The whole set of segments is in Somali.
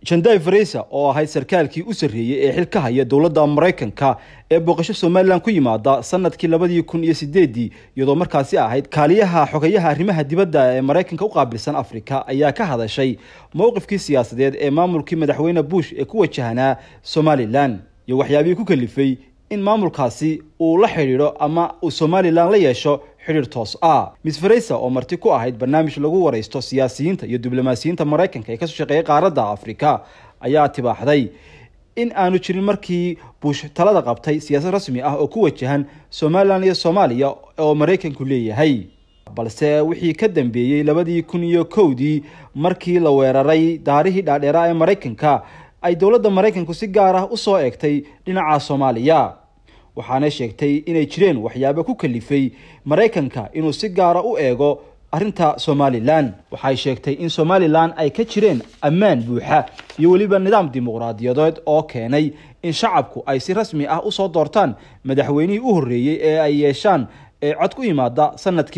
Jandai Fareysa oo ahayd sarkaalkii u sareeyay ee xilka haya dawladda Mareykanka ee booqasho Soomaaliland ku yimaada sanadkii 2008 iyadoo markaasi ahayd kaaliyaha xogayaha arrimaha dibadda ee Mareykanka u qaabilsan Afrika ayaa ka hadashay mowqifkii siyaasadeed ee maamulkii madaxweyne Bush ee ku wajahanaa Somaliland iyo waxyaabihii ku kalifay in maamulkaasi uu la xiriiro ama uu Somaliland la yeesho xiriir toos ah. Miss Fareysa oo marti ku ahayd barnaamij lagu wareysto siyaasiyiinta iyo diblomaasiyiinta Mareykanka ee ka soo shaqeeya qaaradda Afrika ayaa tibaaxday in aanu jirin markii Bush talada qabtay siyaasad rasmi ah oo ku wajahan Somaliland iyo Soomaaliya oo Mareykanku leeyahay, balse wixii ka dambeeyay 2001 markii la weeraray daarihii dhaadheeraa ee Mareykanka ay dawladda Mareykanku si gaar ah u soo eegtay dhinaca Soomaaliya, waxaana sheegtay inay jireen waxyaabo ku kalifay Mareykanka inuu si gaar ah u eego arrinta Somaliland. Waxay sheegtay in Somaliland ay ka jireen ammaan buuxa iyo waliba nidaam dimuqraadiyadeed oo keenay in shacabku ay si rasmi ah u soo doortaan madaxweynihii u horeeyay ee ay yeeshaan ee cod ku yimaada sanadkii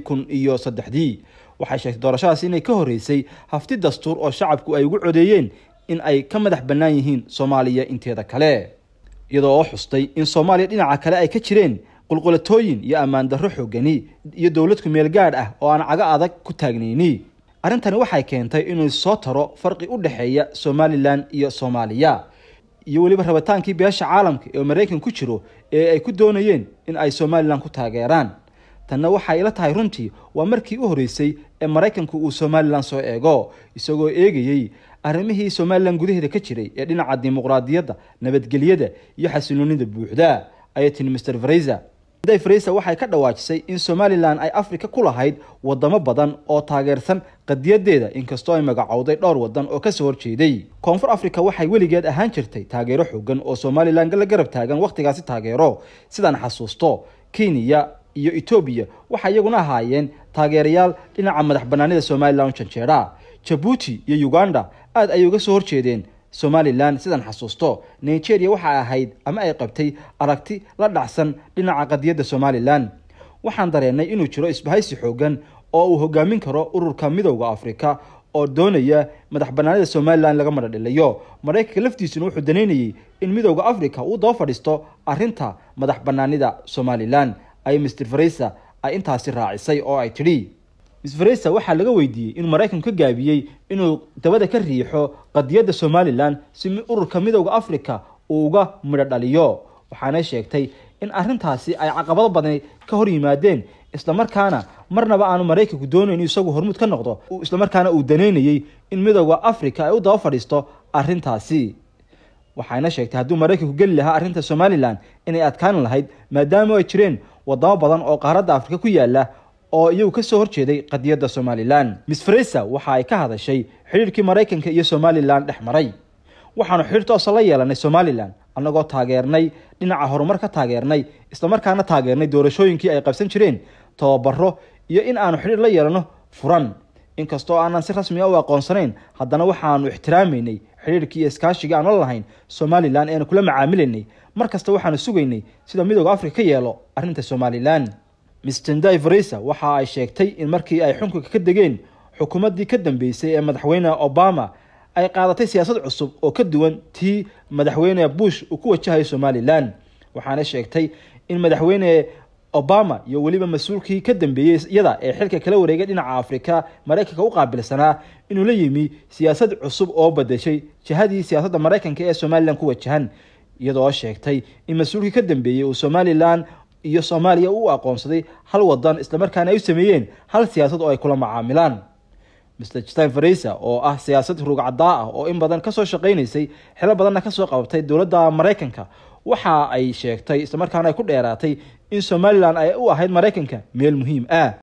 2003. waxay sheegtay doorashadaas inay ka horeysay hafti dastuur oo shacabku ay ugu codeeyeen in ay ka madax bannaan yihiin Soomaaliya inteeda kale, iyadoo xustay in Soomaaliya dhinaca kale ay ka jireen qulqulatooyin iyo ammaan darro xoogani iyo dawlad ku meel gaar ah oo aan caga adag ku taagnayni. Arrintani waxay keentay inuu soo taro farqi u dhaxeeya Somaliland iyo Soomaaliya iyo waliba rabitaankii beesha caalamka ee Mareykanku ku jiro ee ay ku doonayeen in ay Somaliland ku taageeraan. tanna waxay ila tahay runtii waa markii u horeysay ee Mareykanku uu Somaliland soo eego isagoo eegayay arrimihii Somaliland gudaheeda ka jiray ee dhinaca dimuqraadiyadda, nabadgelyada iyo xasiloonida buuxda. ayatin Mr. Fareysa Jandai Fareysa waxay ka dhawaajisay in Somaliland ay Afrika ku lahayd wadamo badan oo taageersan qadiyadeeda, inkastoo ay magacowday dhowr wadan oo ka soo horjeeday. Koonfur Afrika waxay weligeed ahaan jirtay taageero xooggan oo Somaliland la garab taagan waqtigaasi taageero, sidaan xasuusto Kenya iyo Ethiopia waxa iyaguna ahaayeen taageerayaal dhinaca madax banaanida Somaliland janjeera. Djibouti iyo Uganda aad ay uga soo horjeedeen Somaliland, sidaan xasuusto Nigeria waxa ahayd ama ay qabtay aragti la dhacsan dhinaca qadiyadda Somaliland. waxaan dareenay inuu jiro isbahaysi xooggan oo uu hogaamin karo ururka midowga Afrika oo doonaya madax banaanida Somaliland laga madhadhelayo. Mareykanka laftiisuna wuxuu daneynayay in midowga Afrika uu daba fadhiisto arrinta madax banaanida Somaliland. ay Mr. Fareysa ay intaasi raacisay oo ay tiri Miss Fareysa waxa laga weydiiyay in Mareykanku ka gaabiyay inuu dabada ka riixo qadiyadda Somaliland si ururka midowga Afrika uu uga midhadhaliyo. waxaana sheegtay in arrintaasi ay caqabado badan ka hor yimaadeen, isla markaana marnaba aanu Mareykanku doonayn inuu isagu hormuud ka noqdo, isla markaana uu daneynayay in midowga Afrika ay u daba fadhiisto arrintaasi. waxaana sheegtay haddii Mareykanku gali lahaa arrinta Somaliland inay adkaan lahayd maadaama ay jireen wadamo badan oo qaaradda Afrika ku yaala oo iyagu ka soo horjeeday qadiyadda Somaliland. Miss Fareysa waxa ay ka hadashay xiriirkii Mareykanka iyo Somaliland dhexmaray. waxaanu xiriir toos la yeelanay Somaliland anagoo taageernay dhinaca horumarka, taageernay isla markaana taageernay doorashooyinkii ay qabsan jireen, tababaro iyo in aanu xiriir la yeelano furan. inkastoo aanan si rasmi ah u aqoonsanayn, haddana waxaanu ixtiraameynay xiriirkii iyo iskaashiga aan la lahayn Somaliland ee kula macaamilaynay. markasta waxaanu sugaynay sida midowga Afrika ka yeelo arrinta Somaliland. Miss Jandai Fareysa waxa ay sheegtay in markii ay xukunka ka degeen xukuumaddii ka dambeysay ee madaxweyne Obama ay qaadatay siyaasad cusub oo ka duwan tii madaxweyne Bush uu ku wajahay Somaliland. waxaana sheegtay in madaxweyne Obama iyo waliba mas'uulkii ka dambeeyay iyada ee xilka kala wareegay dhinaca Afrika Mareykanka u qaabilsanaa inuu la yimi siyaasad cusub oo bedeshay jihadii siyaasadda Mareykanka ee Somaliland ku wajahan, iyadoo sheegtay in mas'uulkii ka dambeeyay uu Somaliland iyo Soomaaliya uu aqoonsaday hal wadan, isla markaana ay sameeyeen hal siyaasad oo ay kula macaamilaan. Mr. Jandai Fareysa oo ah siyaasad rugcada ah oo in badan ka soo shaqeynaysay xilal badanna ka soo qabatay dawladda Mareykanka, waxa ay sheegtay isla markaana ay ku dheeraatay in Somaliland ay u ahayd Mareykanka meel muhiim ah.